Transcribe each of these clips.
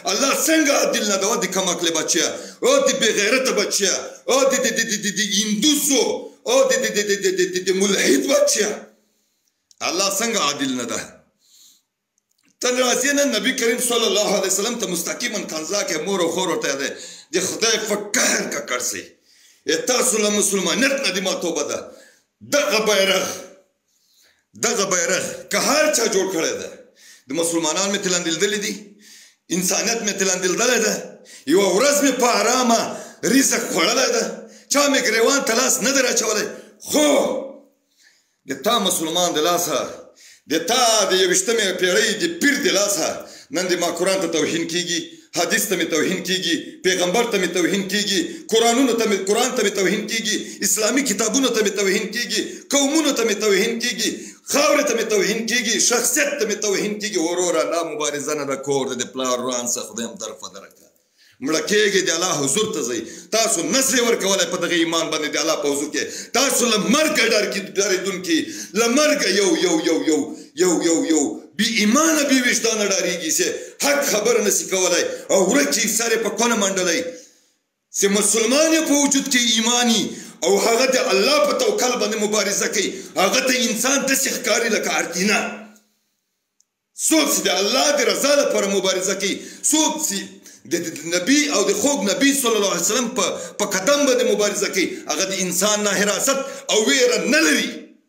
الله څنګه عادل نه ده؟ او د کمعقله بچیا، او د بېغیرته بچیا، او د هندوسو، او د ملحد بچیا، الله څنګه عادل نه ده؟ ته راځې نن نبي کریم صلی الله علیه وسلم ته مستقیما کنځا کې مور او خور ورته دی د خدای په قهر ککړ سئ. تاسو له مسلمانیت نه دې ما توبه ده. دغه بیرغ که هر چا جوړ کړی ده، د مسلمانان مې تلاندېدلی دي، انسانیت مې تلاندېدلی ده، یوه ورځ مې په ارامه رزق خوړلی ده، چا مې ګریوان ته لاس نه دی راچولی. خو د تا مسلمان د لاسه، د تا د 21مې پېړۍ د پیر د لاسه نن د ما قرآن ته توهین کېږي، حدیث ته مې توهین کېږي، پیغمبر ته مې توهین کېږي، قرآن ته مې توهین کېږي، اسلامي کتابونو ته مې توهین کېږي، قومونو ته مې توهین کېږي، خاورې ته مې توهین کېږي، شخصیت ته مې توهین کېږي. وروره دا مبارزه نه ده، کور د پلار روان څه خدای هم درفه درکړه. مړه کېږي د الله حضور ته ځئ. تاسو نسل ورکولی په دغه ایمان باندې د الله په حضور کې. تاسو له مرګه ډارېدونکي، له مرګه یو بی ایمانه بی وجدانه ډارېږي چې حق خبره نشي کولی او ورکې سر یې په کونه منډلی چې مسلمان یې په وجود کې ایمانی او هغه د الله په توکل باندې مبارزه کوي. هغه ته انسان داسې ښکاري لکه اردینه. څوک چې د الله د رضا لپاره مبارزه کوي، څوک چې د نبی او د خوږ نبی صلی الله علیه وسلم په قدم باندې مبارزه کوي، هغه د انسان نه حراست او ویره نه لري.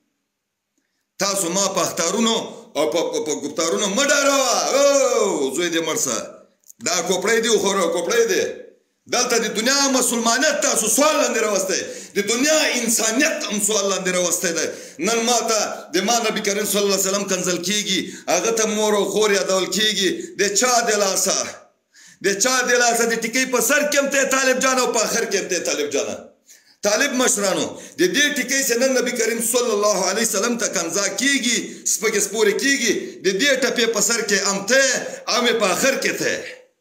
تاسو ما په اختارونو او په ګفتارونو مه ډاروه. او زوی دې مړ شه، دا کوپړی دی وخوره، کوپړی دی. دلته د دنیا مسلمانیت تاسو سوال لاندې راوستی، د دنیا انسانیت هم سوال لاندې راوستی دی. نن ما ته د ما نبي کریم صلی الله علیه وسلم کنځل کېږي، هغه ته مور او خور یادول کېږي. د چا د لاسه د ټیکۍ په سر کې هم ته طالب جان او په آخر کې هم ته طالب جانه. طالب مشرانو د دې ټیکۍ چې نن نبي کریم صلی الله علیه وسلم ته کنځا کېږي، سپکې سپورې کېږي، د دې ټپې په سر کې هم ته او مې په آخر کې ته.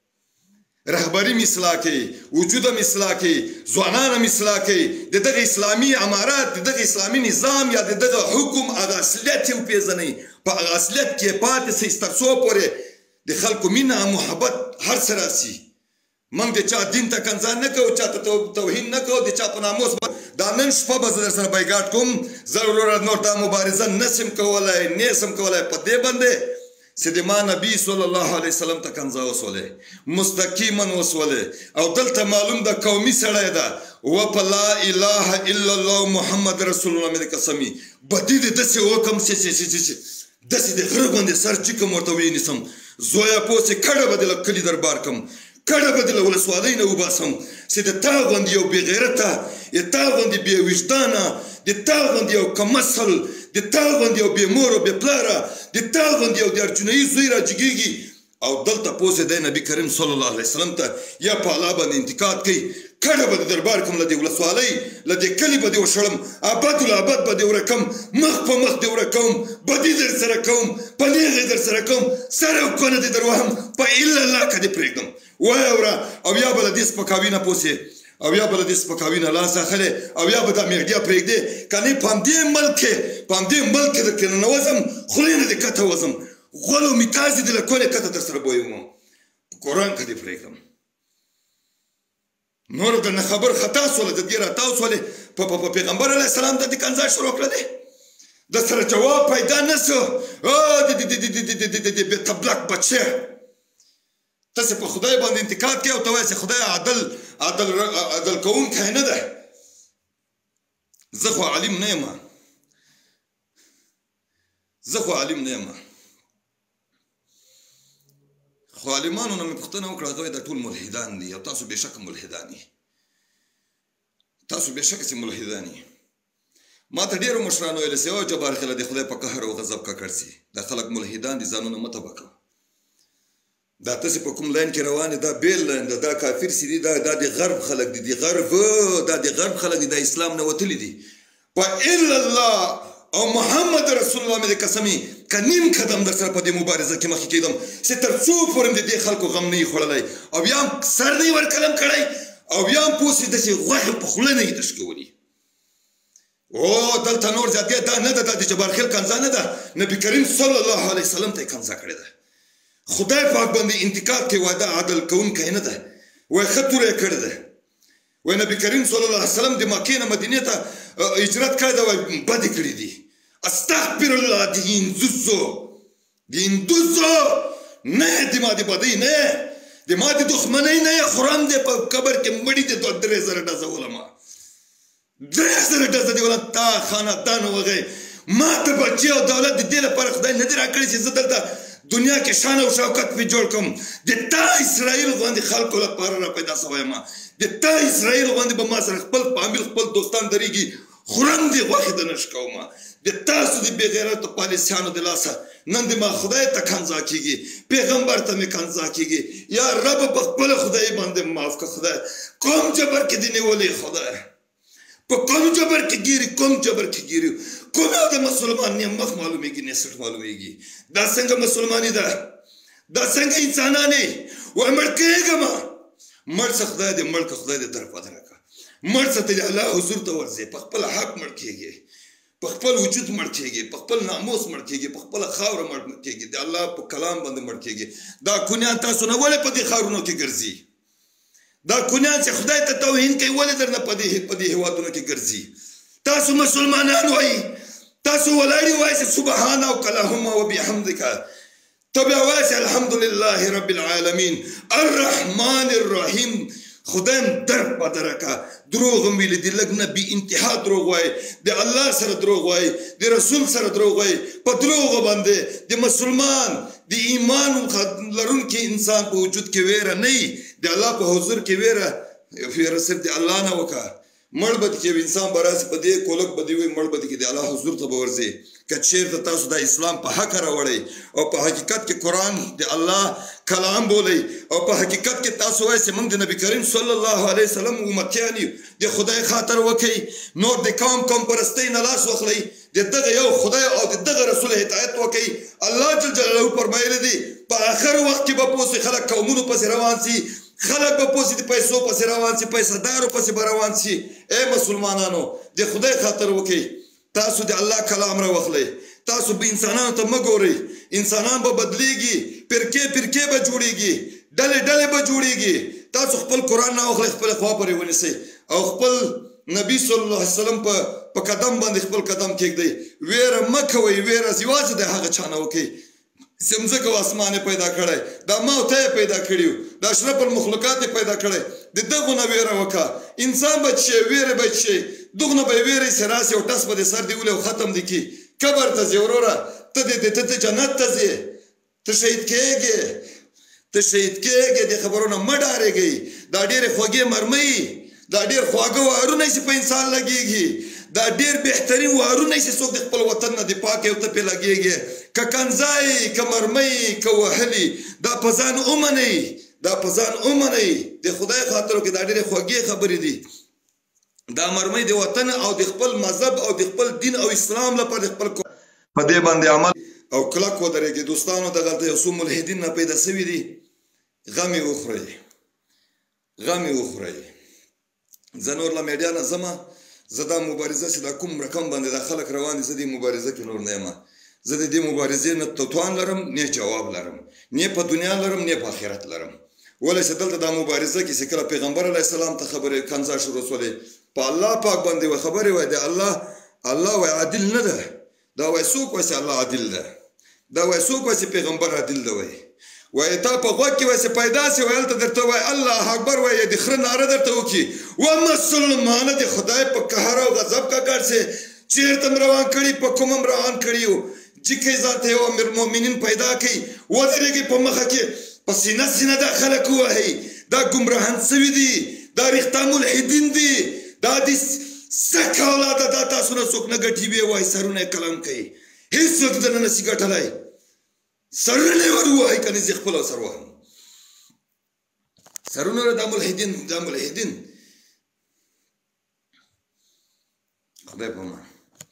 رهبري مې اصلاح کوي، وجود مې اصلاح کوي، ځوانان مې اصلاح کوي. د دغه اسلامي امارات، د دغه اسلامي نظام یا د دغه حکم هغه اصلیت یې وپېژنئ، په هغه اصلیت کې پاتې سئ تر څو پورې د خلکو مینه محبت هر څه راسي. موږ د چا دین ته کنځا نه کوو، چا ته توهین نه کوو، د چا په ناموس دا نن شپه به زه در سره بایکاټ کوم. زه وروره نور دا مبارزه نسم کولی، نیسم کولی په دې باندې چې د ما نبي صلی الله علیه وسلم ته کنځا وسولې، مستقیما وسولې. او دلته معلوم ده قومي سړی ده و په لا اله الا الله محمد رسول الله مې قسمي بدي دې داسې وکړم چې داسې د غره باندې سر چکم ورته ونیسم. زویه پوسې کډه به دې له کلي دربار کړم، کډه به دې له ولسوالۍ نه وباسم چې د تا غوندې یو بېغیرته، د تا غوندې بې وجدانه، د تا غوندې یو کمسل، د تا غوندې یو بې مور او بې پلاره، د تا غوندې یو د ارجنایي زوی راجګېږي او دلته پوسې دی نبي کریم صلی الله علیه وسلم ته یا په الله باندې انتقاد کوي. کډه به دې دربار کړم، له دې ولسوالۍ له دې کلي به دې وشړم، ابدالابد به دې ورکم، مخ په مخ دې ورکوم، بدي در سره کوم، پلیغې در سره کوم، سر او کونه دې در وهم، په الا الله که دې پرېږدم. وایه اوره او یا به له دې سپکاوي نه پوسې او یا به له دې سپکاوي نه لاس اخلې او یا به دا میډیا پرېږدې. که نه په همدې ملک کې در کې ننوځم، خولې نه دې کته وځم، غول او میتاز دې له کونې کته در سره بویوم، په قرآن که دې پرېږدم. نور درنه خبر خطا سوله، د دې راتاو سولې په پیغمبر علیه السلام ته دې کنځا شروع کړه دی، د سره جواب پیدا نه سو. د تبلک بچه تاسې په خدای باندې انتقاد کوي او ته وایې چې خدای عدل کوونکی نه ده. زه خو عالم نه یم، خو عالمانو نه مې پوښتنه وکړه، هغه د ټول ملحدان دي او تاسو بېشکه ملحدان یې، تاسو بېشکه چې ملحدان یې. ما ته ډېرو مشرانو ویلي چې او جبار خله د خدای په قهر او غضب ککړ سي، دا خلک ملحدان دي، ځانونه مه تباه کوه. دا تاسې په کوم لاین کې روان دا بیل لاین ده، دا کافر چې دي دا د غرب خلک دي، دا د غرب خلک دي، دا اسلام نه وتلي دي. په الا الله او محمد رسول الله مې د قسمي که نیم قدم در سره په دې مبارزه کې مخکې کېدم چې تر څو پورې د دې خلکو غم نه یې خوړلی او بیا هم سر نه یې ورقلم کړی او بیا هم پوه سي داسې غوښې په خوله نه یې تشکولي. او دلته نور زیاتګۍ دا نه ده، دا د جبارخیل کنځا نه ده، نبي کریم صلی الله علیه وسلم ته یې کنځا کړې ده. خدای پاک باندې انتقاد کوي وای دا عدل کوونکی نه ده وای ښه توره یې کړې ده وای نبي کریم صلی الله علیه وسلم د مکې نه مدینې ته هجرت کړی ده وای بدې کړي دي استغفر الله د هندوزو نه د ما د بدۍ نه د ما د دښمنۍ نه یې خورم دی په قبر کې مړي دي 3000 ډزه ولما 3000 ډزه دی ولا تا خاندان وغی ما ته بچي او دولت د دې لپاره خدای نه دی راکړی چې زه دلته دنیا کې شان او شوکت پې جوړ کړم د تا اسرائیل غوندې خلکو لپاره را پیدا سوی یم د تا اسرائیل غوندې به ما سره خپل فامیل خپل دوستان درېږي خورم دې غوښې د نش کومه د تاسو د بې غیرتو پالیسیانو د لاسه نن د ما خدای ته کنځا کېږي پیغمبر ته مې کنځا کېږي یا رب په خپله خدای باندې معاف کړه خدای کوم جبر کې دې نیولې خدای په کوم جبر کې ګیري کوم جبر کې ګیري کوم یو د مسلمان نه مخ معلومیږي نه سټ معلومیږي دا څنګه مسلمانی ده دا څنګه انسانانې و مړ کېږم مړ څه خدای دې مړ که خدای دې طرفه درکړه مړ څه ته الله حضور ته ورځې په خپل حق مړ کېږي په خپل وجود مړ کېږي په خپل ناموس مړ کېږي په خپله خاوره مړ کېږي د الله په کلام باندې مړ کېږي دا کونیان تاسو نه ولې په دې ښارونو کې ګرځي دا کونیان چې خدای ته توهین کوي ولې درنه په دې هېوادونو کې ګرځي تاسو مسلمانان وایي تاسو ولاړې وایي چې سبحانک اللهم وبحمدک ته بیا وایي چې الحمدلله رب العالمین الرحمن الرحیم خدایم درک په درکه دروغ هم ویلي دي لږ نه بې انتها دروغ وایي د الله سره دروغ وایي د رسول سره دروغ وایي په دروغو باندې د مسلمان د ایمان لرونکي انسان په وجود کې ویره نه وي د الله په حضور کې ویره صرف د الله نه وکړه مړ به کې انسان به راسي په دې کولک به دې وایي مړ به کې د الله حضور ته به ورځي که چېرته تاسو د اسلام په حق راوړئ او په حقیقت کې قرآن د الله کلام بولئ او په حقیقت کې تاسو وایئ چې موږ د نبي کریم صلی الله علیه وسلم امتیان یو د خدای خاطر وکئ نور د قوم پرستۍ نه لاس واخلئ د دغه یو خدای او د دغه رسول هدایت وکئ الله جل جلاله فرمایلی دی په آخر وخت کې به پوسې خلک قومونو پسې روان سي خلک به پوسې د پیسو پسې روان سي پیسهدارو پسې به روان سي ای مسلمانانو د خدای خاطر وکئ تاسو د الله کلام راواخلئ تاسو به انسانانو ته مه ګورئ انسانان به بدلیږي فرقې به جوړیږي ډلې به جوړیږي تاسو خپل قرآن نه واخلئ خپلې خوا پرې ونیسئ او خپل نبی صلی الله علیه وسلم په قدم باندې خپل قدم کېږدئ ویره مه کوئ ویره یوازې د هغه چا نه وکئ چې مځکه او اسمان یې پیدا کړی دا ما او ته یې پیدا کړي یو دا اشرف المخلوقات یې پیدا کړی د دغو نه ویره وکړه انسان به چې ویرې به چې دغو نه به یې ویرې چې راسي او ټس به دې سر دې ولي او ختم دې کړي قبر ته ځې وروره ته جنت ته ځې ته شهید کېږې د خبرونه مه ډارېږئ دا ډېرې خوږې مرمۍ دا ډېر خواږه وارونه چې په انسان لګېږي دا ډېر بهترین وارونه چې څوک د خپل وطن نه دفاع کوي او ته پرې لګېږي که کنځای که مرمۍ که وهلي دا په ځان ومنئ د خدای خاطرو کې دا ډېرې خوږې خبرې دي دا مرمۍ د وطن او د خپل مذهب او د خپل دین او اسلام لپاره خپل په دې باندې عمل او کلک ودرېږي دوستانو دغلته یو څو ملحدین نه پیدا سوي دي غم یې وخورئ زه نور له میډیا نه ځمه زه دا مبارزه چې دا کوم رقم باندې دا خلک روان دي زه دې مبارزه کې نور نه یم زه د دې مبارزې نه توان لرم نه جواب لرم نه په دنیا لرم نه په آخرت لرم ولې چې دلته دا مبارزه کې چې کله پیغمبر علیه السلام ته خبرې کنځا شروع شولې په الله پاک باندې وایي خبرې وایي د الله وایي عادل نه ده دا وایي څوک وایي چې الله عادل ده دا وایي څوک وایي چې پیغمبر عادل ده وایي تا په غوږ کې وایي چې پیدا سي وایي هلته درته وایي الله اکبر وایي د خره ناره درته وکړي و مسلمانه د خدای په قهر او غضب ککړ سي چېرته م روان کړي په کوم م روان کړي یو جکې ذات یو امیر المؤمنین پیدا کړي ودرېږي په مخه کې په سینه دا خلک ووهئ دا ګمراهان سوي دي دا رښتا ملحدین دي دا د سک اولاده دا تاسو نه څوک نه ګټي ویې وایي سرونه یې قلم کوي هېڅوک دنه نسي ګټلی سرونه یې ور ووهئ که نه زه خپله سر وهم سرونه دا ملحدین خدای په امان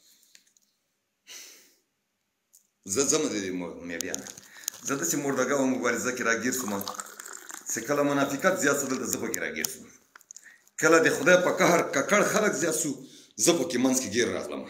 زه ځم د دې میډیا نه زه داسې مردګه او مبارزه کې راګیر شوم چې کله منافقت زیات شو دلته زه پکې راګیر شوم کله د خدای په قهر ککړ خلک زیات شو زه پکې منځ کې ګیر راغلم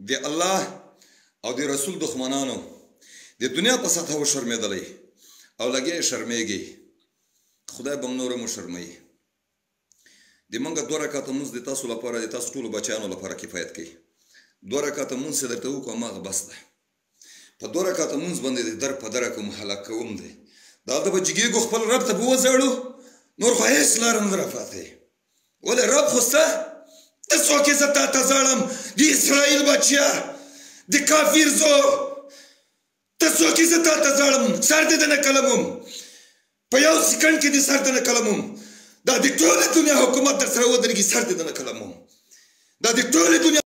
د الله او د رسول دښمنانو د دنیا په سطحه وشرمېدلی او لګیا یې شرمېږي خدای به نور مو شرموي د موږ 2 رکعته مونځ د تاسو لپاره د تاسو ټولو بچیانو لپاره کفایت کوي 2 رکعته مونځ چې درته وکړو هماغه بس ده په 2 رکعته مونځ باندې د در په دره کوم هلاک کوم دی دا هلته به جګېږو خپل رب ته به وځړو نور خو هېڅ لاره نه راپاتې ولې رب خو سته ته څوک یې زه تا ته ځړم د اسرائیل بچیا د کافر زوی ته څوک یې زه تا ته ځړم سر دې نه قلموم په یو سکند کې دې سر دې نه قلموم دا د ټولې دنیا حکومت در سره ودرېږي سر دې نه قلموم دا د ټولې دنیا